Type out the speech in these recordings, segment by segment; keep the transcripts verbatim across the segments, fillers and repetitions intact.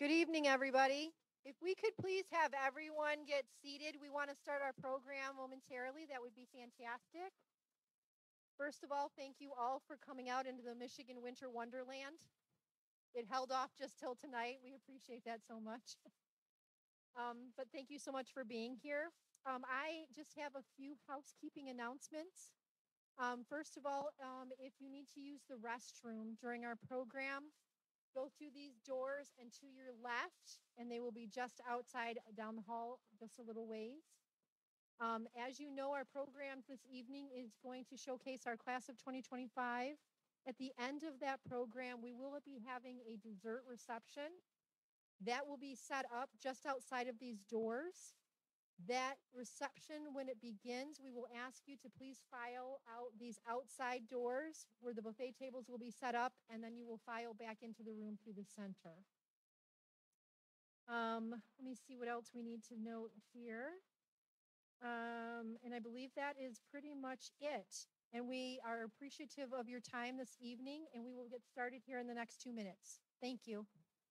Good evening, everybody. If we could please have everyone get seated, we want to start our program momentarily. That would be fantastic. First of all, thank you all for coming out into the Michigan Winter Wonderland. It held off just till tonight. We appreciate that so much. Um, but thank you so much for being here. Um, I just have a few housekeeping announcements. Um, first of all, um, if you need to use the restroom during our program, go through these doors and to your left, and they will be just outside down the hall, just a little ways. Um, as you know, our program this evening is going to showcase our class of twenty twenty-five. At the end of that program, we will be having a dessert reception that will be set up just outside of these doors. That reception, when it begins, we will ask you to please file out these outside doors where the buffet tables will be set up, and then you will file back into the room through the center. Um, let me see what else we need to note here. Um, and I believe that is pretty much it. And we are appreciative of your time this evening, and we will get started here in the next two minutes. Thank you.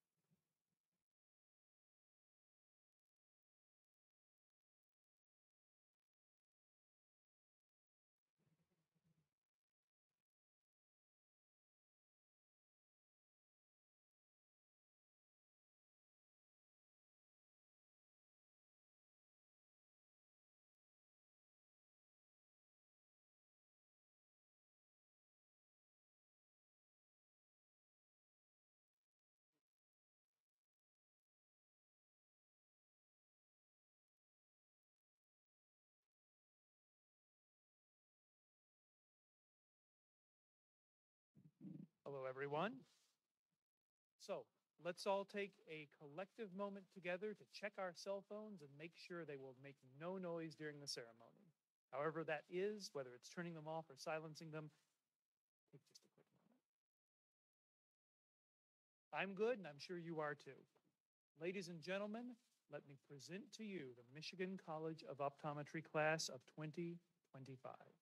Hello, everyone. So let's all take a collective moment together to check our cell phones and make sure they will make no noise during the ceremony. However that is, whether it's turning them off or silencing them, take just a quick moment. I'm good, and I'm sure you are too. Ladies and gentlemen, let me present to you the Michigan College of Optometry class of twenty twenty-five.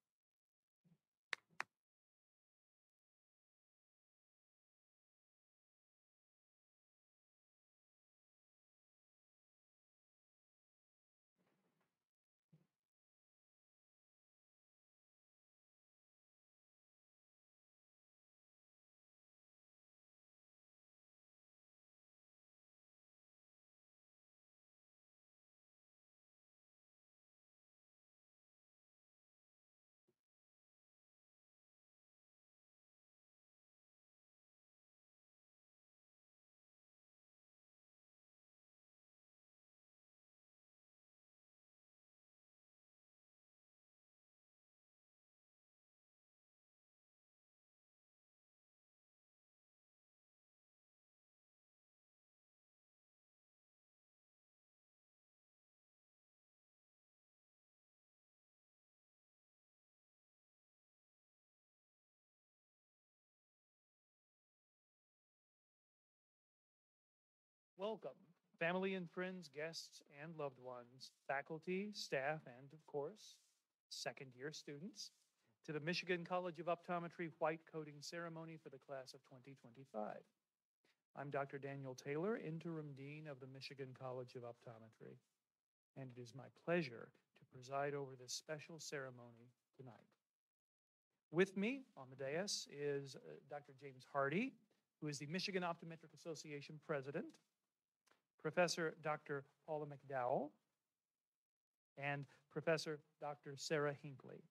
Welcome, family and friends, guests and loved ones, faculty, staff, and of course, second year students, to the Michigan College of Optometry white coating ceremony for the class of twenty twenty-five. I'm Doctor Daniel Taylor, Interim Dean of the Michigan College of Optometry, and it is my pleasure to preside over this special ceremony tonight. With me on the dais is uh, Doctor James Hardy, who is the Michigan Optometric Association President, Professor Doctor Paula McDowell, and Professor Doctor Sarah Hinckley.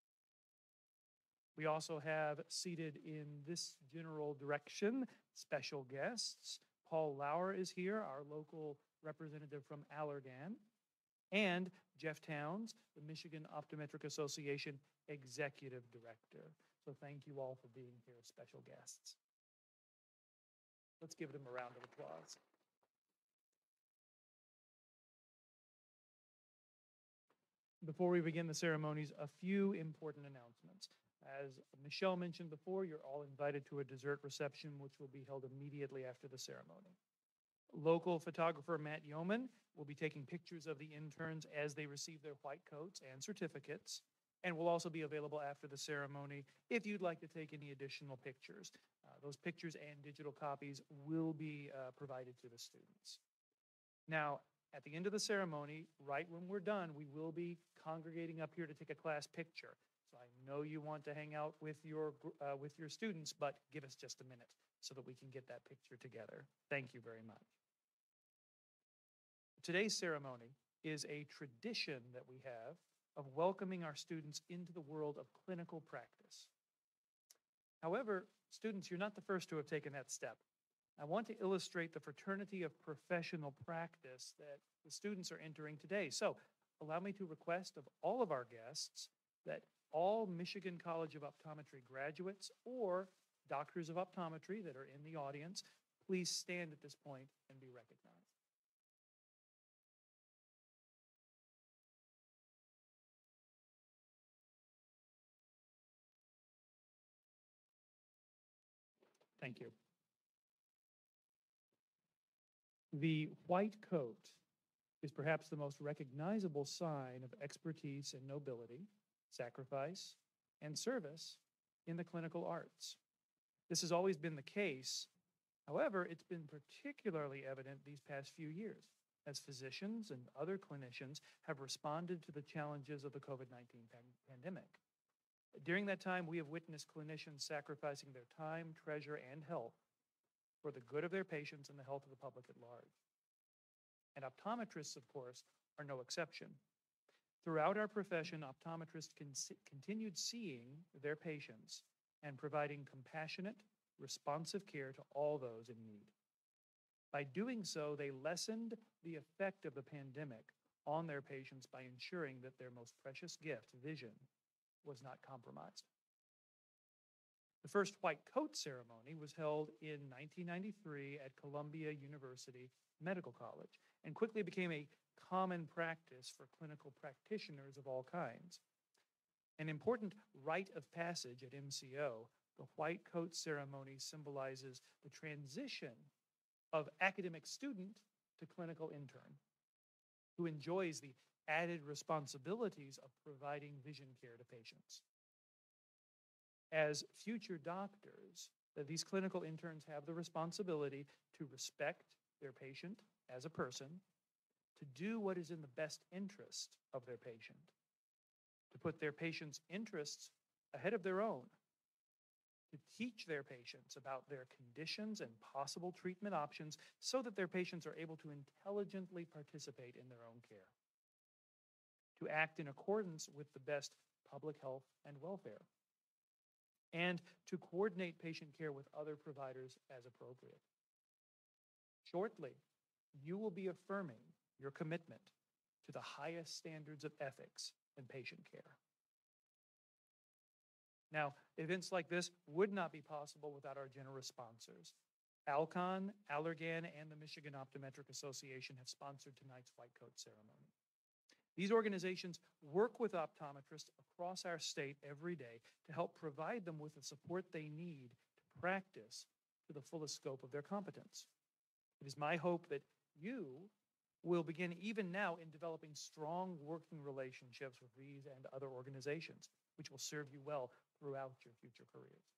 We also have seated in this general direction special guests. Paul Lauer is here, our local representative from Allergan, and Jeff Towns, the Michigan Optometric Association Executive Director. So thank you all for being here, special guests. Let's give them a round of applause. Before we begin the ceremonies, a few important announcements. As Michelle mentioned before, you're all invited to a dessert reception, which will be held immediately after the ceremony. Local photographer Matt Yeoman will be taking pictures of the interns as they receive their white coats and certificates, and will also be available after the ceremony if you'd like to take any additional pictures. Uh, those pictures and digital copies will be uh, provided to the students. Now, at the end of the ceremony, right when we're done, we will be congregating up here to take a class picture. So I know you want to hang out with your, uh, with your students, but give us just a minute so that we can get that picture together. Thank you very much. Today's ceremony is a tradition that we have of welcoming our students into the world of clinical practice. However, students, you're not the first to have taken that step. I want to illustrate the fraternity of professional practice that the students are entering today. So allow me to request of all of our guests that all Michigan College of Optometry graduates or doctors of optometry that are in the audience, please stand at this point and be recognized. Thank you. The white coat is perhaps the most recognizable sign of expertise and nobility, sacrifice, and service in the clinical arts. This has always been the case. However, it's been particularly evident these past few years as physicians and other clinicians have responded to the challenges of the COVID nineteen pandemic. During that time, we have witnessed clinicians sacrificing their time, treasure, and health for the good of their patients and the health of the public at large. And optometrists, of course, are no exception. Throughout our profession, optometrists con continued seeing their patients and providing compassionate, responsive care to all those in need. By doing so, they lessened the effect of the pandemic on their patients by ensuring that their most precious gift, vision, was not compromised. The first white coat ceremony was held in nineteen ninety-three at Columbia University Medical College and quickly became a common practice for clinical practitioners of all kinds. An important rite of passage at M C O, the white coat ceremony symbolizes the transition of academic student to clinical intern, who enjoys the added responsibilities of providing vision care to patients. As future doctors, these clinical interns have the responsibility to respect their patient as a person, to do what is in the best interest of their patient, to put their patient's interests ahead of their own, to teach their patients about their conditions and possible treatment options so that their patients are able to intelligently participate in their own care, to act in accordance with the best public health and welfare, and to coordinate patient care with other providers as appropriate. Shortly, you will be affirming your commitment to the highest standards of ethics in patient care. Now, events like this would not be possible without our generous sponsors. Alcon, Allergan, and the Michigan Optometric Association have sponsored tonight's white coat ceremony. These organizations work with optometrists across our state every day to help provide them with the support they need to practice to the fullest scope of their competence. It is my hope that you will begin even now in developing strong working relationships with these and other organizations, which will serve you well throughout your future careers.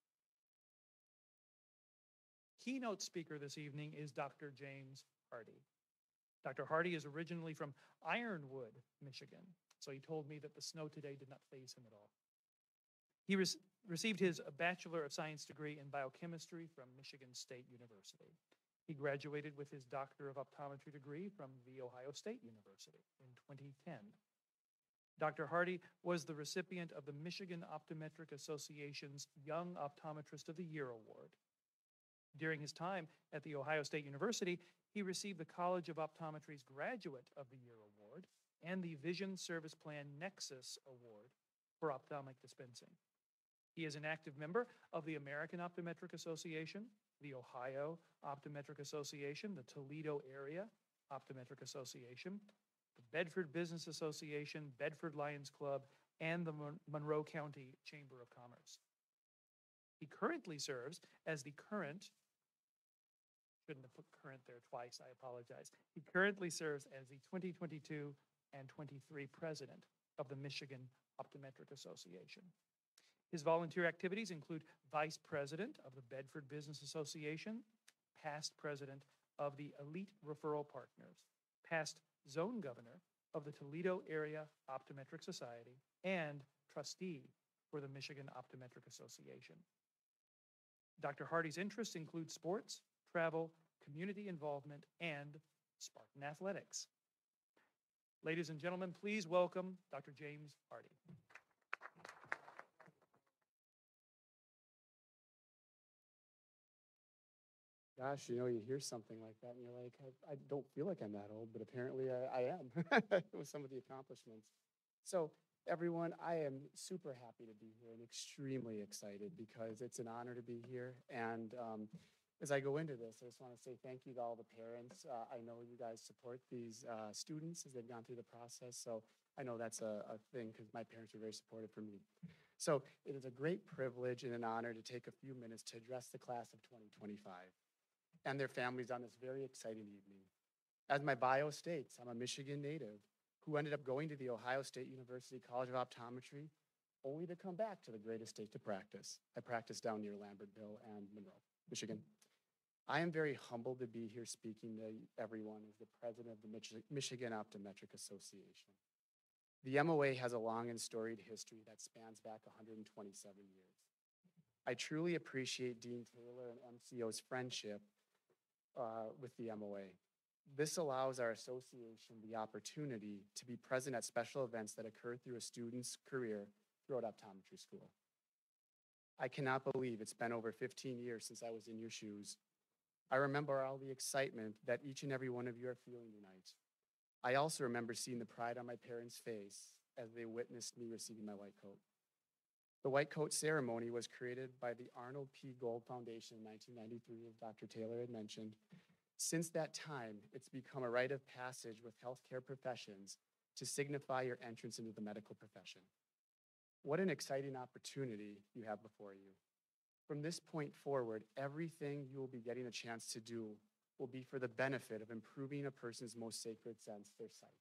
Keynote speaker this evening is Doctor James Hardy. Doctor Hardy is originally from Ironwood, Michigan, so he told me that the snow today did not faze him at all. He re received his Bachelor of Science degree in biochemistry from Michigan State University. He graduated with his Doctor of Optometry degree from The Ohio State University in twenty ten. Doctor Hardy was the recipient of the Michigan Optometric Association's Young Optometrist of the Year Award. During his time at The Ohio State University, he received the College of Optometry's Graduate of the Year Award and the Vision Service Plan Nexus Award for ophthalmic dispensing. He is an active member of the American Optometric Association, the Ohio Optometric Association, the Toledo Area Optometric Association, the Bedford Business Association, Bedford Lions Club, and the Mon Monroe County Chamber of Commerce. He currently serves as the current, shouldn't have put current there twice, I apologize. He currently serves as the twenty twenty-two and twenty-three president of the Michigan Optometric Association. His volunteer activities include Vice President of the Bedford Business Association, past President of the Elite Referral Partners, past Zone Governor of the Toledo Area Optometric Society, and trustee for the Michigan Optometric Association. Doctor Hardy's interests include sports, travel, community involvement, and Spartan athletics. Ladies and gentlemen, please welcome Doctor James Hardy. Gosh, you know, you hear something like that and you're like, I, I don't feel like I'm that old, but apparently I, I am with some of the accomplishments. So everyone, I am super happy to be here and extremely excited because it's an honor to be here. And um, as I go into this, I just want to say thank you to all the parents. Uh, I know you guys support these uh, students as they've gone through the process. So I know that's a, a thing because my parents were very supportive for me. So it is a great privilege and an honor to take a few minutes to address the class of twenty twenty-five. And their families on this very exciting evening. As my bio states, I'm a Michigan native who ended up going to the Ohio State University College of Optometry only to come back to the greatest state to practice. I practiced down near Lambertville and Monroe, Michigan. I am very humbled to be here speaking to everyone as the president of the Mich- Michigan Optometric Association. The M O A has a long and storied history that spans back one hundred twenty-seven years. I truly appreciate Dean Taylor and M C O's friendship Uh, with the M O A. This allows our association the opportunity to be present at special events that occur through a student's career throughout optometry school. I cannot believe it's been over fifteen years since I was in your shoes. I remember all the excitement that each and every one of you are feeling tonight. I also remember seeing the pride on my parents' face as they witnessed me receiving my white coat. The white coat ceremony was created by the Arnold P. Gold Foundation in nineteen ninety-three, as Doctor Taylor had mentioned. Since that time, it's become a rite of passage with healthcare professions to signify your entrance into the medical profession. What an exciting opportunity you have before you. From this point forward, everything you will be getting a chance to do will be for the benefit of improving a person's most sacred sense, their sight.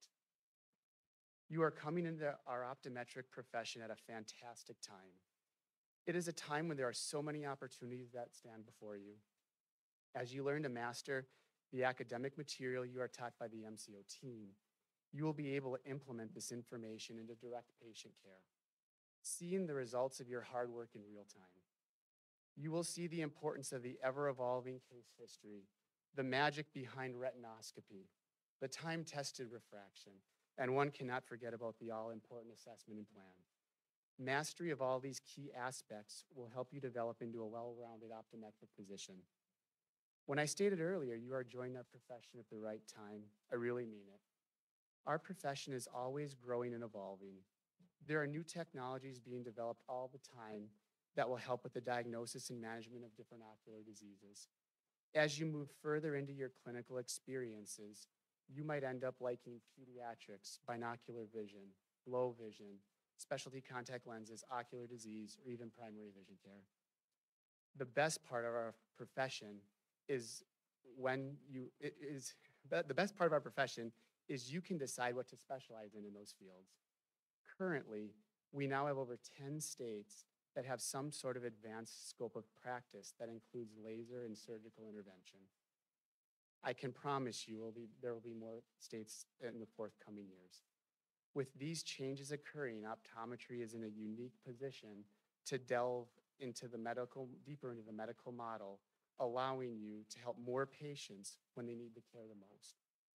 You are coming into our optometric profession at a fantastic time. It is a time when there are so many opportunities that stand before you. As you learn to master the academic material you are taught by the M C O team, you will be able to implement this information into direct patient care, seeing the results of your hard work in real time. You will see the importance of the ever-evolving case history, the magic behind retinoscopy, the time-tested refraction, and one cannot forget about the all-important assessment and plan. Mastery of all these key aspects will help you develop into a well-rounded optometric physician. When I stated earlier, you are joining our profession at the right time, I really mean it. Our profession is always growing and evolving. There are new technologies being developed all the time that will help with the diagnosis and management of different ocular diseases. As you move further into your clinical experiences, you might end up liking pediatrics, binocular vision, low vision, specialty contact lenses, ocular disease, or even primary vision care. The best part of our profession is when you, it is, the best part of our profession is you can decide what to specialize in in those fields. Currently, we now have over ten states that have some sort of advanced scope of practice that includes laser and surgical intervention. I can promise you will be, there will be more states in the forthcoming years. With these changes occurring, optometry is in a unique position to delve into the medical, deeper into the medical model, allowing you to help more patients when they need the care the most.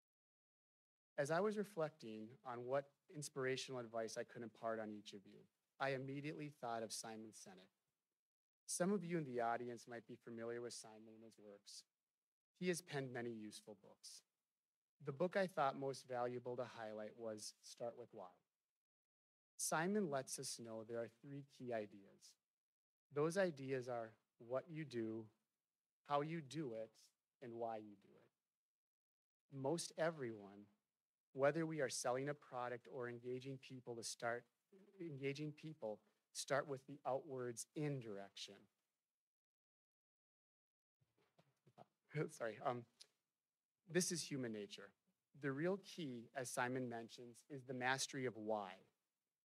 As I was reflecting on what inspirational advice I could impart on each of you, I immediately thought of Simon Sinek. Some of you in the audience might be familiar with Simon and his works. He has penned many useful books. The book I thought most valuable to highlight was Start With Why. Simon lets us know there are three key ideas. Those ideas are what you do, how you do it, and why you do it. Most everyone, whether we are selling a product or engaging people to start, engaging people, start with the outwards in direction. Sorry, um, this is human nature. The real key, as Simon mentions, is the mastery of why.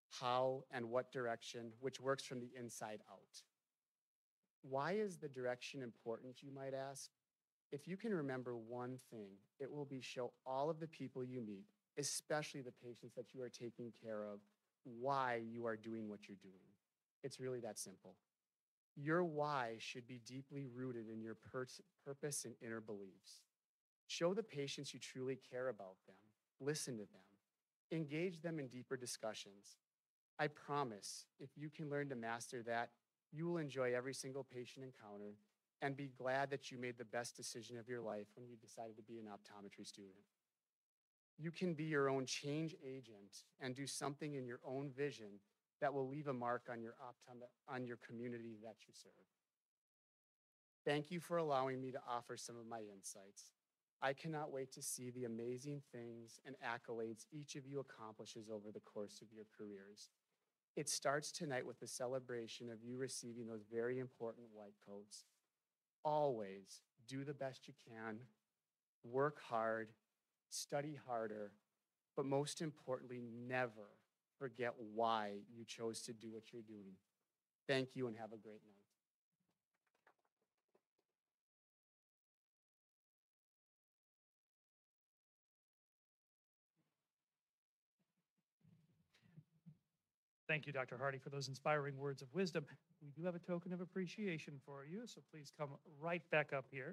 how and what direction, which works from the inside out. Why is the direction important, you might ask? If you can remember one thing, it will be show all of the people you meet, especially the patients that you are taking care of, why you are doing what you're doing. It's really that simple. Your why should be deeply rooted in your pers- purpose and inner beliefs. Show the patients you truly care about them. Listen to them. Engage them in deeper discussions. I promise, if you can learn to master that, you will enjoy every single patient encounter and be glad that you made the best decision of your life when you decided to be an optometry student. You can be your own change agent and do something in your own vision that will leave a mark on your optom- on your community that you serve. Thank you for allowing me to offer some of my insights. I cannot wait to see the amazing things and accolades each of you accomplishes over the course of your careers. It starts tonight with the celebration of you receiving those very important white coats. Always do the best you can, work hard, study harder, but most importantly, never forget why you chose to do what you're doing. Thank you and have a great night. Thank you, Doctor Hardy, for those inspiring words of wisdom. We do have a token of appreciation for you, so please come right back up here.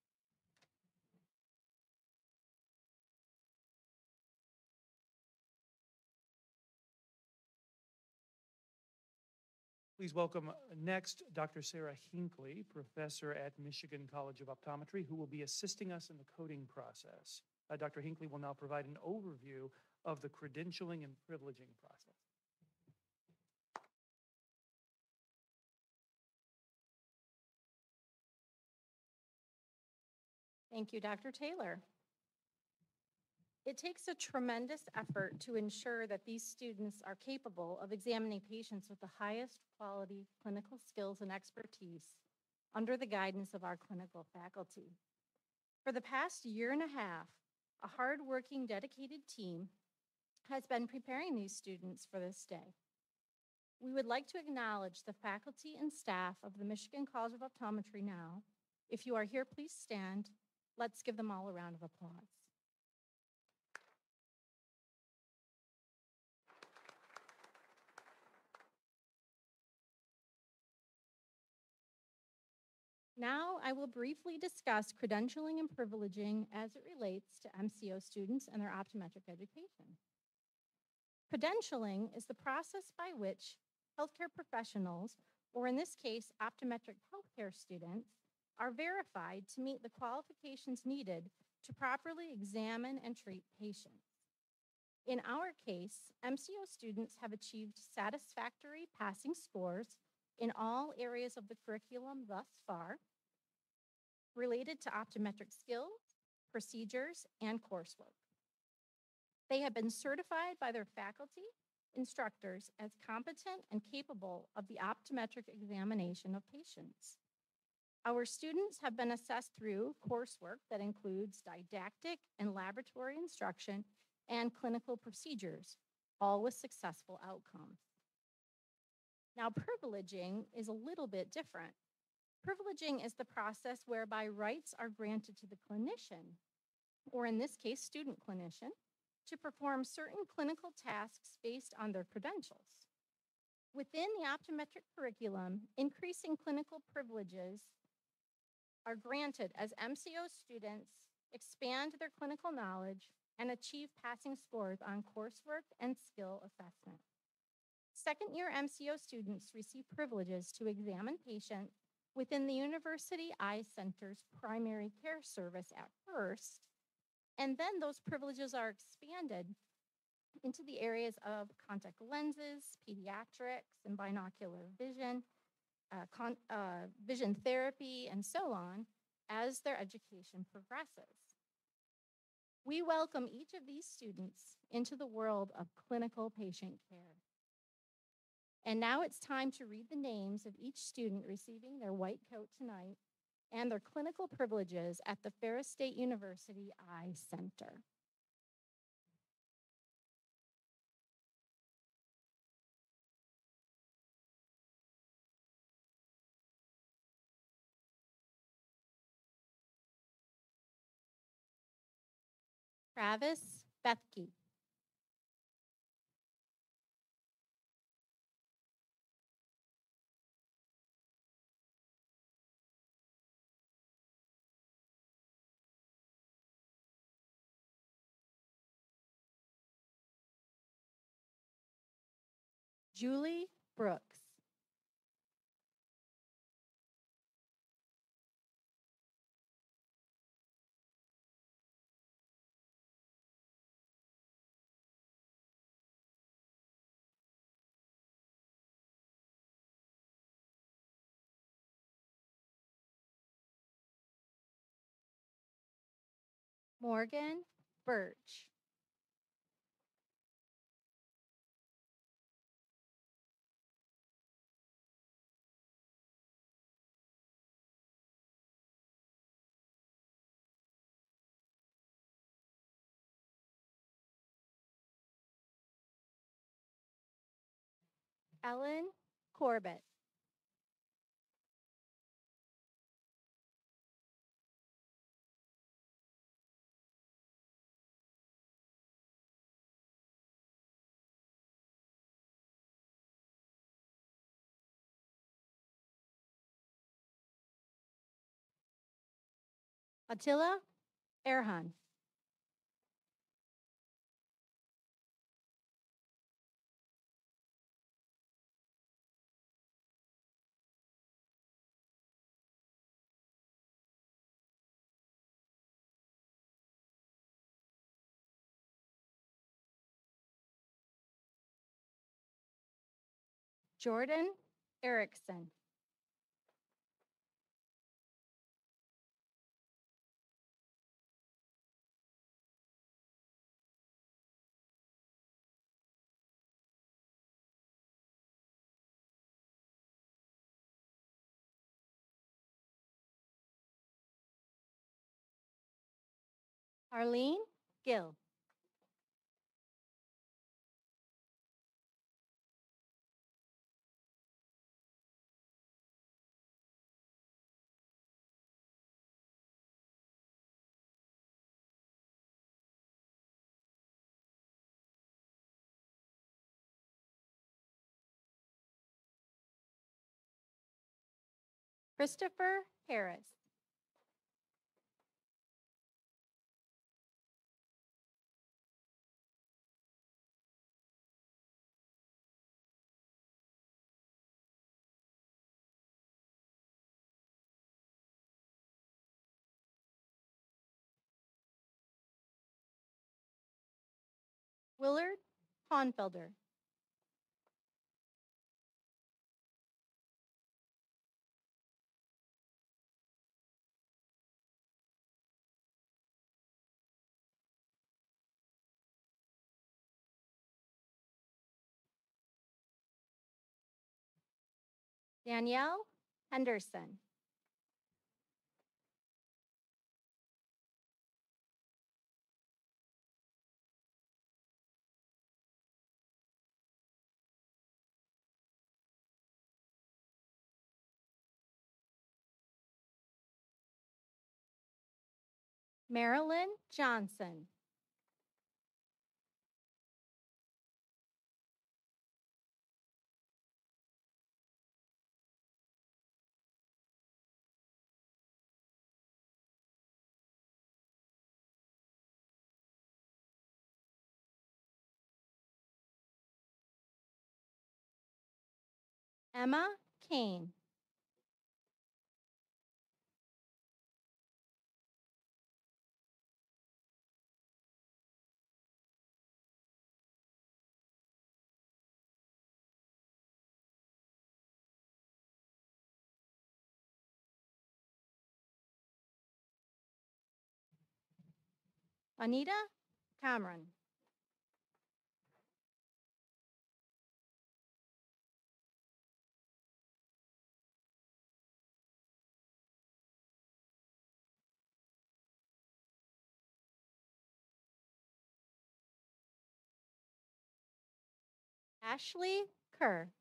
Please welcome next Doctor Sarah Hinckley, professor at Michigan College of Optometry, who will be assisting us in the coding process. Uh, Doctor Hinckley will now provide an overview of the credentialing and privileging process. Thank you, Doctor Taylor. It takes a tremendous effort to ensure that these students are capable of examining patients with the highest quality clinical skills and expertise under the guidance of our clinical faculty. For the past year and a half, a hardworking, dedicated team has been preparing these students for this day. We would like to acknowledge the faculty and staff of the Michigan College of Optometry now. If you are here, please stand. Let's give them all a round of applause. Now I will briefly discuss credentialing and privileging as it relates to M C O students and their optometric education. Credentialing is the process by which healthcare professionals, or in this case, optometric healthcare students, are verified to meet the qualifications needed to properly examine and treat patients. In our case, M C O students have achieved satisfactory passing scores in all areas of the curriculum thus far, related to optometric skills, procedures, and coursework. They have been certified by their faculty, instructors as competent and capable of the optometric examination of patients. Our students have been assessed through coursework that includes didactic and laboratory instruction and clinical procedures, all with successful outcomes. Now, privileging is a little bit different. Privileging is the process whereby rights are granted to the clinician, or in this case, student clinician, to perform certain clinical tasks based on their credentials. Within the optometric curriculum, increasing clinical privileges are granted as M C O students expand their clinical knowledge and achieve passing scores on coursework and skill assessment. Second year M C O students receive privileges to examine patients within the University Eye Center's primary care service at first, and then those privileges are expanded into the areas of contact lenses, pediatrics, and binocular vision, uh, con uh, vision therapy, and so on as their education progresses. We welcome each of these students into the world of clinical patient care. And now it's time to read the names of each student receiving their white coat tonight and their clinical privileges at the Ferris State University Eye Center. Travis Bethke. Julie Brooks. Morgan Birch. Ellen Corbett. Attila Erhan. Jordan Erickson. Arlene Gill. Christopher Harris. Willard Honfelder. Danielle Henderson. Marilyn Johnson. Emma Kane. Anita Cameron. Ashley Kerr.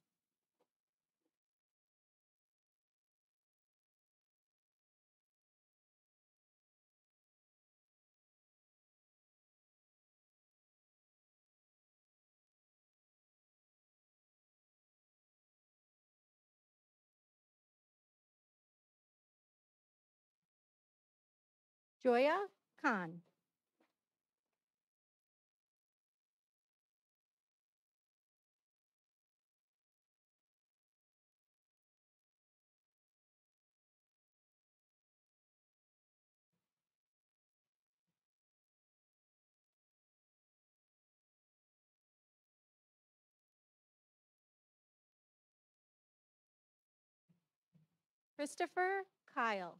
Joya Khan. Christopher Kyle.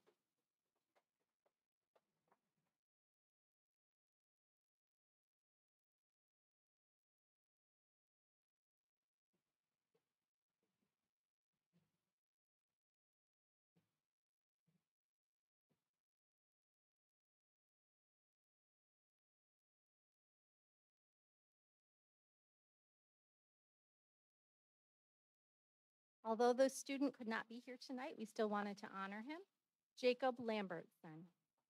Although the student could not be here tonight, we still wanted to honor him. Jacob Lambertson.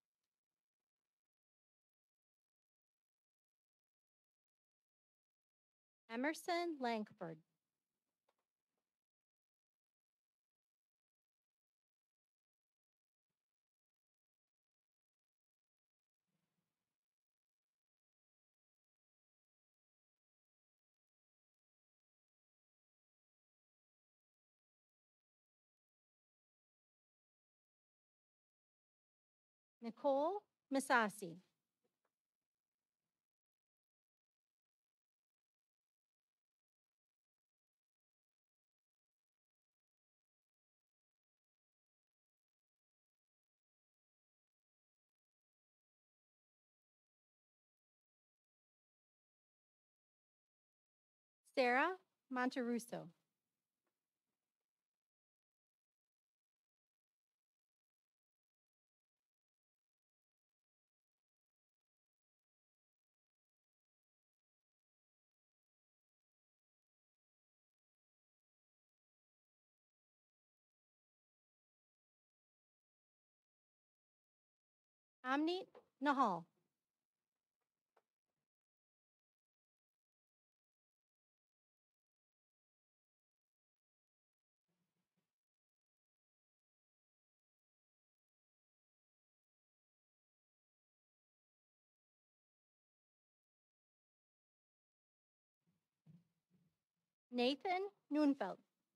Emerson Langford. Nicole Misasi. Sarah Monterusso. Amnit Nahal. Nathan Noonfeld.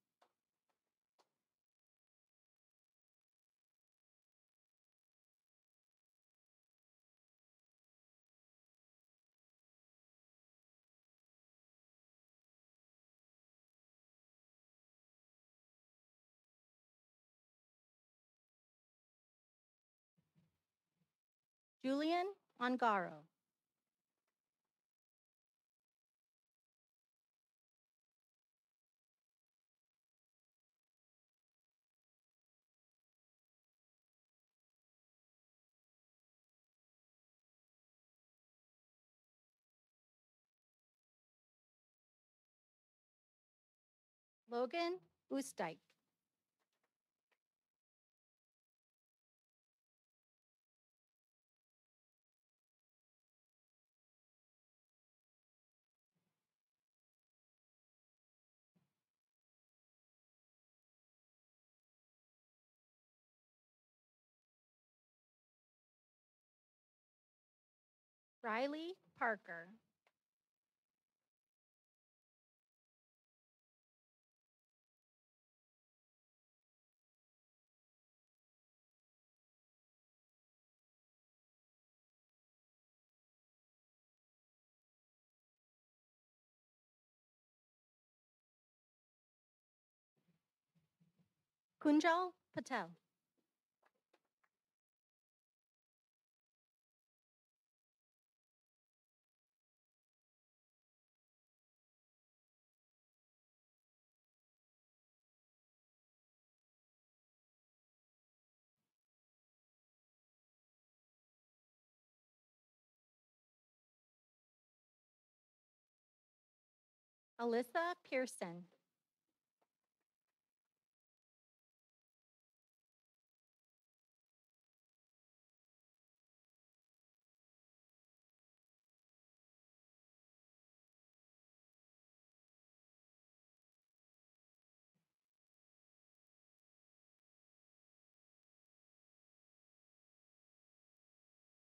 Julian Ongaro. Logan Oostdijk. Riley Parker. Kunjal Patel. Alyssa Pearson.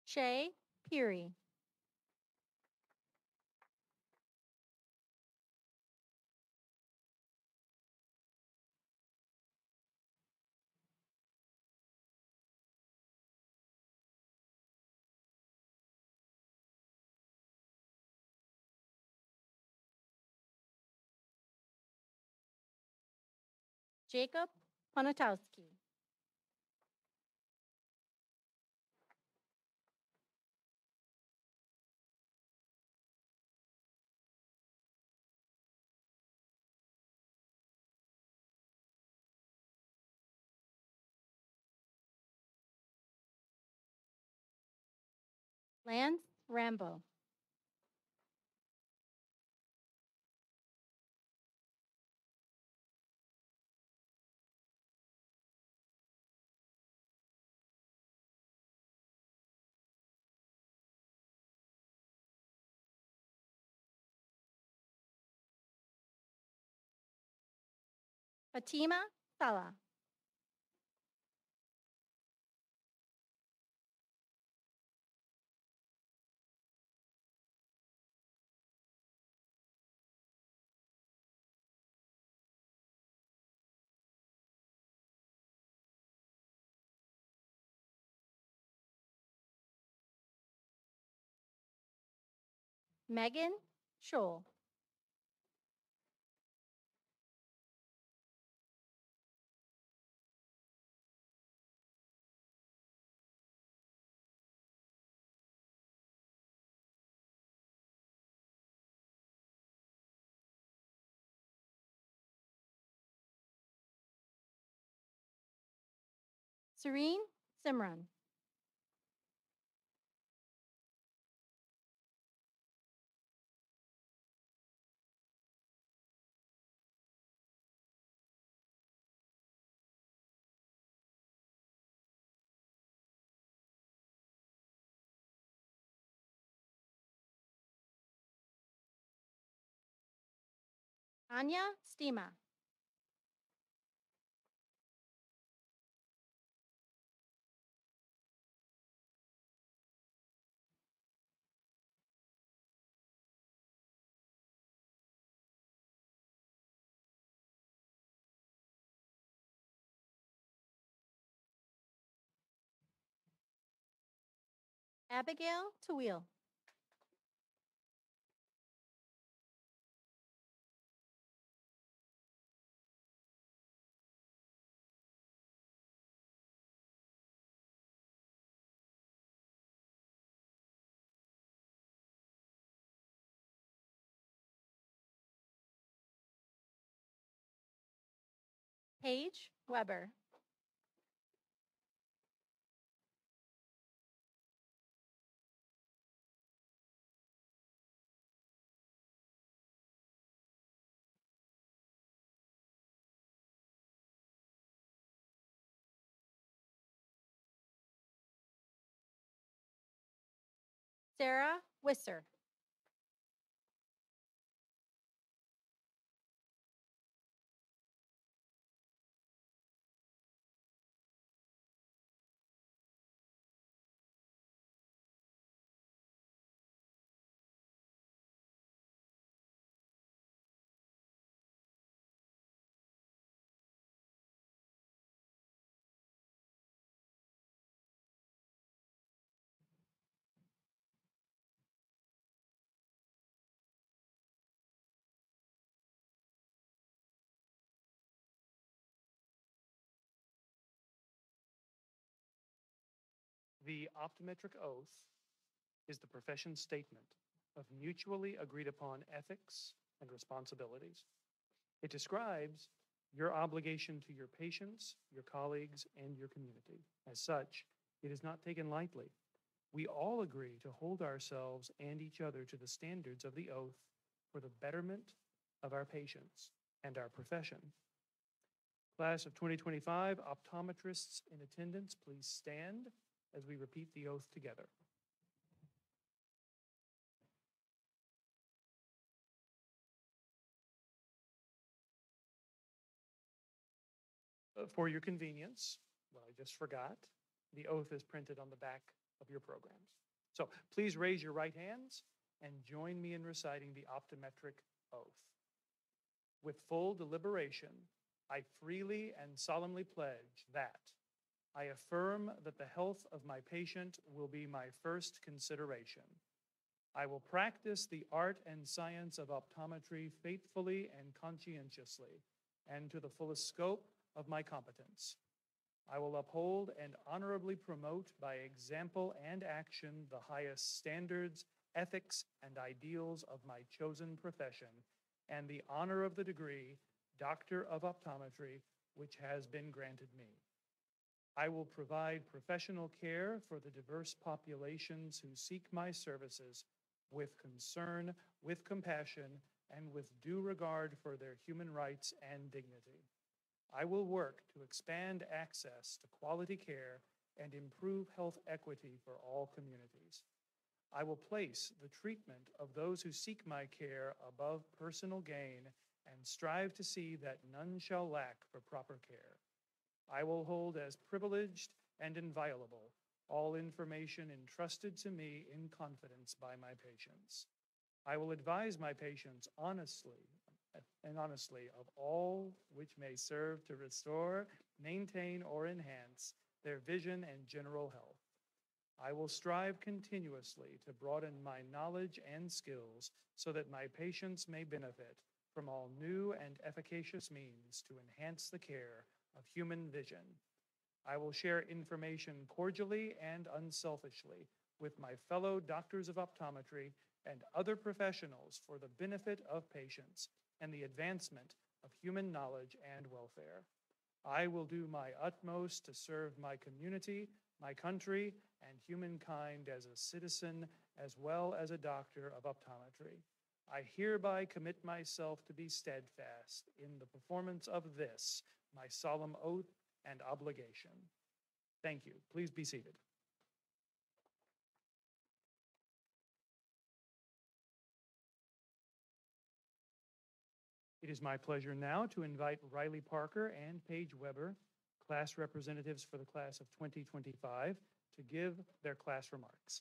Shay Peary. Jacob Ponatowski. Lance Rambo. Fatima Salah. Megan Scholl. Serene Simran. Anya Stima. Abigail Tawil. Paige Weber. Sarah Wisser. The optometric oath is the profession's statement of mutually agreed upon ethics and responsibilities. It describes your obligation to your patients, your colleagues, and your community. As such, it is not taken lightly. We all agree to hold ourselves and each other to the standards of the oath for the betterment of our patients and our profession. Class of twenty twenty-five, optometrists in attendance, please stand as we repeat the oath together. Uh, For your convenience, what I just forgot, the oath is printed on the back of your programs. So please raise your right hands and join me in reciting the optometric oath. With full deliberation, I freely and solemnly pledge that I affirm that the health of my patient will be my first consideration. I will practice the art and science of optometry faithfully and conscientiously, and to the fullest scope of my competence. I will uphold and honorably promote by example and action the highest standards, ethics, and ideals of my chosen profession, and the honor of the degree, Doctor of Optometry, which has been granted me. I will provide professional care for the diverse populations who seek my services with concern, with compassion, and with due regard for their human rights and dignity. I will work to expand access to quality care and improve health equity for all communities. I will place the treatment of those who seek my care above personal gain and strive to see that none shall lack for proper care. I will hold as privileged and inviolable all information entrusted to me in confidence by my patients. I will advise my patients honestly and honestly of all which may serve to restore, maintain, or enhance their vision and general health. I will strive continuously to broaden my knowledge and skills so that my patients may benefit from all new and efficacious means to enhance the care of human vision. I will share information cordially and unselfishly with my fellow doctors of optometry and other professionals for the benefit of patients and the advancement of human knowledge and welfare. I will do my utmost to serve my community, my country, and humankind as a citizen as well as a doctor of optometry. I hereby commit myself to be steadfast in the performance of this, my solemn oath and obligation. Thank you. Please be seated. It is my pleasure now to invite Riley Parker and Paige Weber, class representatives for the class of twenty twenty-five, to give their class remarks.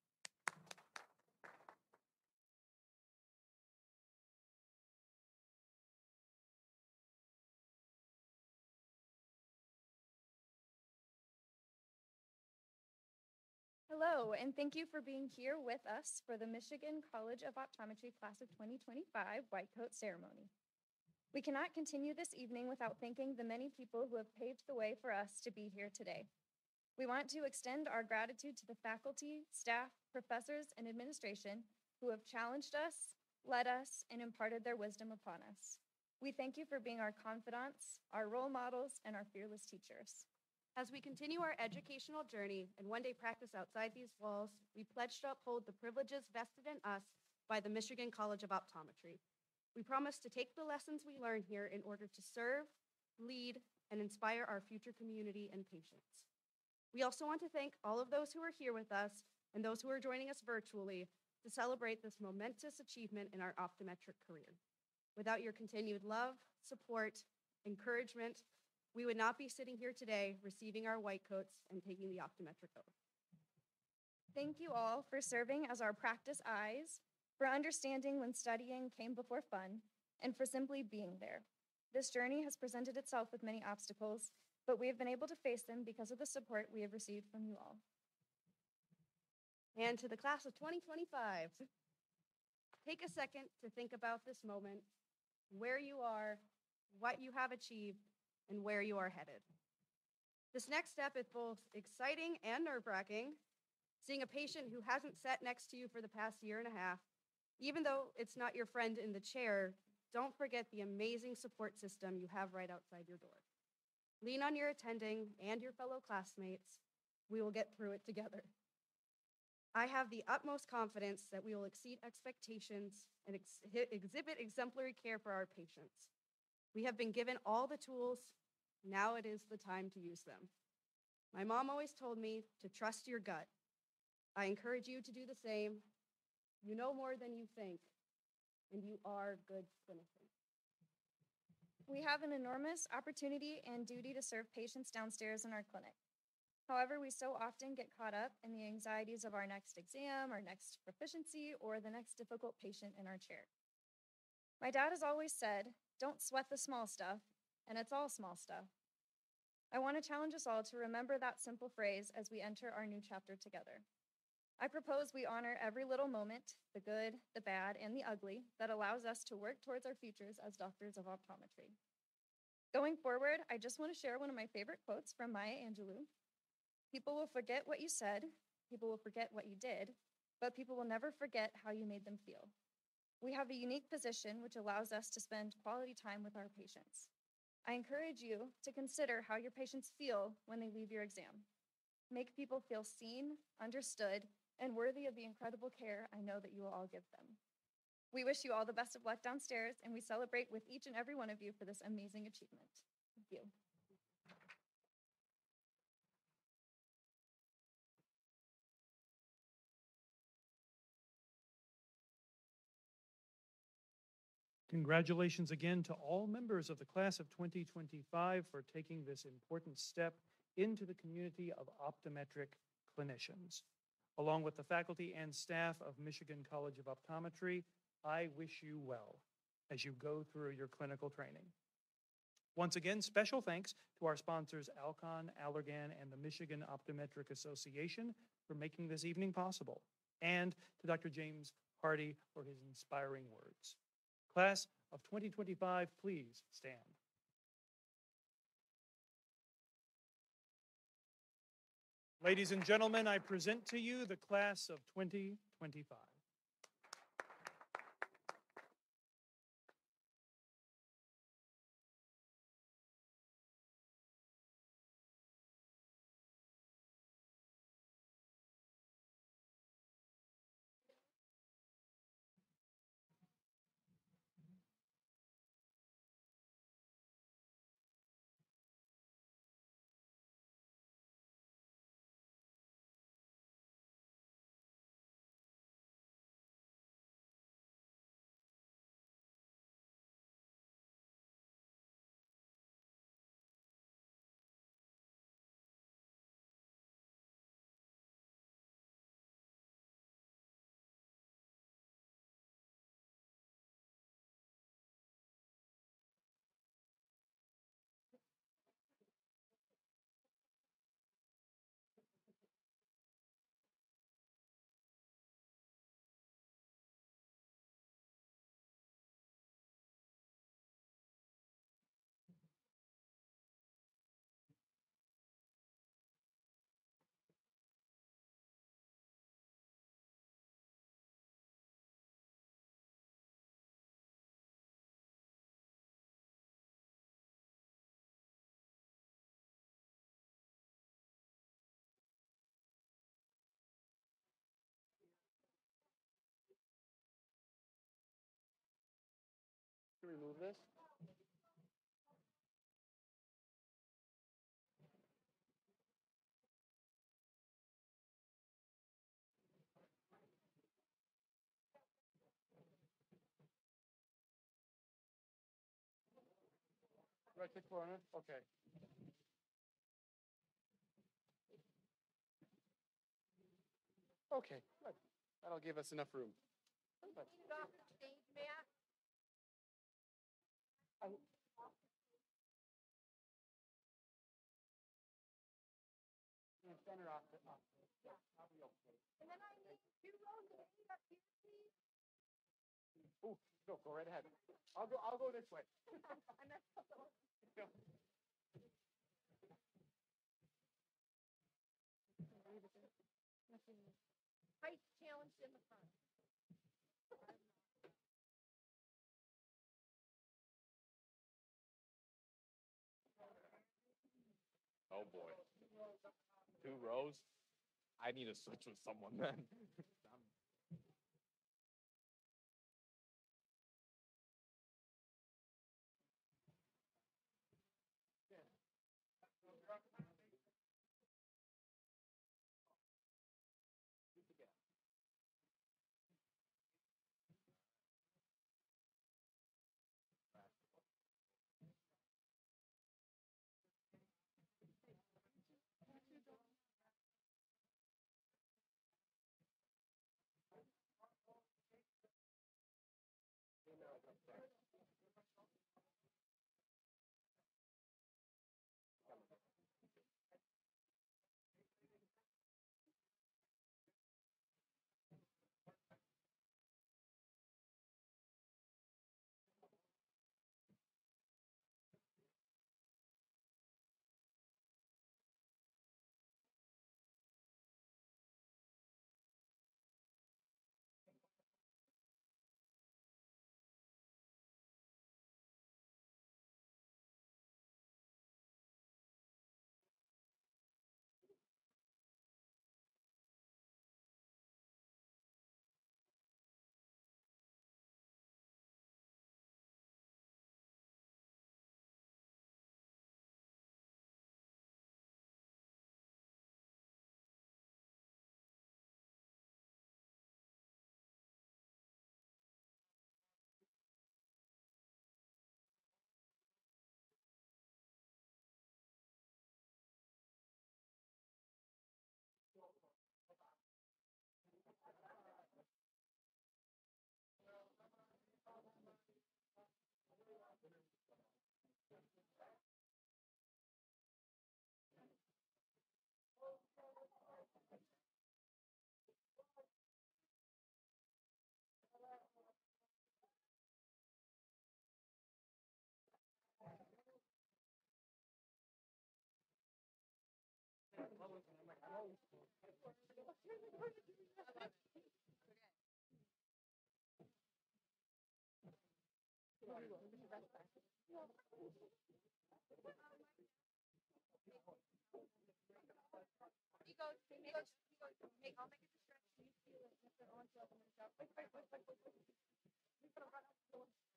Hello, and thank you for being here with us for the Michigan College of Optometry Class of twenty twenty-five White Coat Ceremony. We cannot continue this evening without thanking the many people who have paved the way for us to be here today. We want to extend our gratitude to the faculty, staff, professors, and administration who have challenged us, led us, and imparted their wisdom upon us. We thank you for being our confidants, our role models, and our fearless teachers. As we continue our educational journey and one day practice outside these walls, we pledge to uphold the privileges vested in us by the Michigan College of Optometry. We promise to take the lessons we learn here in order to serve, lead, and inspire our future community and patients. We also want to thank all of those who are here with us and those who are joining us virtually to celebrate this momentous achievement in our optometric career. Without your continued love, support, encouragement, we would not be sitting here today receiving our white coats and taking the optometric oath. Thank you all for serving as our practice eyes, for understanding when studying came before fun, and for simply being there. This journey has presented itself with many obstacles, but we have been able to face them because of the support we have received from you all. And to the class of twenty twenty-five, take a second to think about this moment, where you are, what you have achieved, and where you are headed. This next step is both exciting and nerve-wracking. Seeing a patient who hasn't sat next to you for the past year and a half, even though it's not your friend in the chair, don't forget the amazing support system you have right outside your door. Lean on your attending and your fellow classmates. We will get through it together. I have the utmost confidence that we will exceed expectations and ex- exhibit exemplary care for our patients. We have been given all the tools. Now it is the time to use them. My mom always told me to trust your gut. I encourage you to do the same. You know more than you think, and you are good clinicians. We have an enormous opportunity and duty to serve patients downstairs in our clinic. However, we so often get caught up in the anxieties of our next exam, our next proficiency, or the next difficult patient in our chair. My dad has always said, don't sweat the small stuff, and it's all small stuff. I want to challenge us all to remember that simple phrase as we enter our new chapter together. I propose we honor every little moment, the good, the bad, and the ugly, that allows us to work towards our futures as doctors of optometry. Going forward, I just want to share one of my favorite quotes from Maya Angelou. People will forget what you said, people will forget what you did, but people will never forget how you made them feel. We have a unique position which allows us to spend quality time with our patients. I encourage you to consider how your patients feel when they leave your exam. Make people feel seen, understood, and worthy of the incredible care I know that you will all give them. We wish you all the best of luck downstairs, and we celebrate with each and every one of you for this amazing achievement. Thank you. Congratulations again to all members of the class of twenty twenty-five for taking this important step into the community of optometric clinicians. Along with the faculty and staff of Michigan College of Optometry, I wish you well as you go through your clinical training. Once again, special thanks to our sponsors Alcon, Allergan, and the Michigan Optometric Association for making this evening possible, and to Doctor James Hardy for his inspiring words. Class of twenty twenty-five, please stand. Ladies and gentlemen, I present to you the class of twenty twenty-five. Can we remove this? Right click corner? Okay. Okay, good. That'll give us enough room. Perfect. Get off the stage, Matt. I- Yeah, center off the, off the, yeah, I'll be okay. And then I need two rows of eight up here, please. Ooh, go, go right ahead. I'll go, I'll go this way. I messed up the order. Go. Height challenged in the front. Oh boy. Two rows? I need to switch with someone then. He goes, he goes, he goes, make, I'll make it a stretch. You feel it. Lift it onto it and then drop. Wait, wait, wait, wait, wait, wait. We gotta run up.